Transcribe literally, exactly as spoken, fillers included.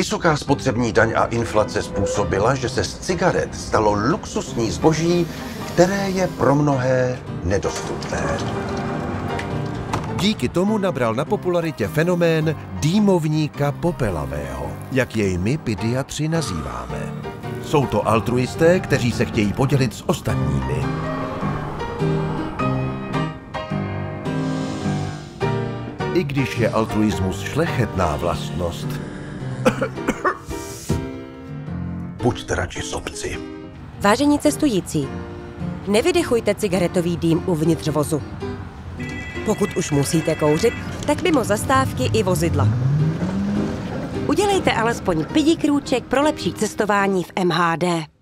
Vysoká spotřební daň a inflace způsobila, že se z cigaret stalo luxusní zboží, které je pro mnohé nedostupné. Díky tomu nabral na popularitě fenomén dýmovníka popelavého, jak jej my pediatři nazýváme. Jsou to altruisté, kteří se chtějí podělit s ostatními. I když je altruismus šlechetná vlastnost. Buďte radši sobci. Vážení cestující, nevydechujte cigaretový dým uvnitř vozu. Pokud už musíte kouřit, tak mimo zastávky i vozidla. Udělejte alespoň pěti krůček pro lepší cestování v M H D.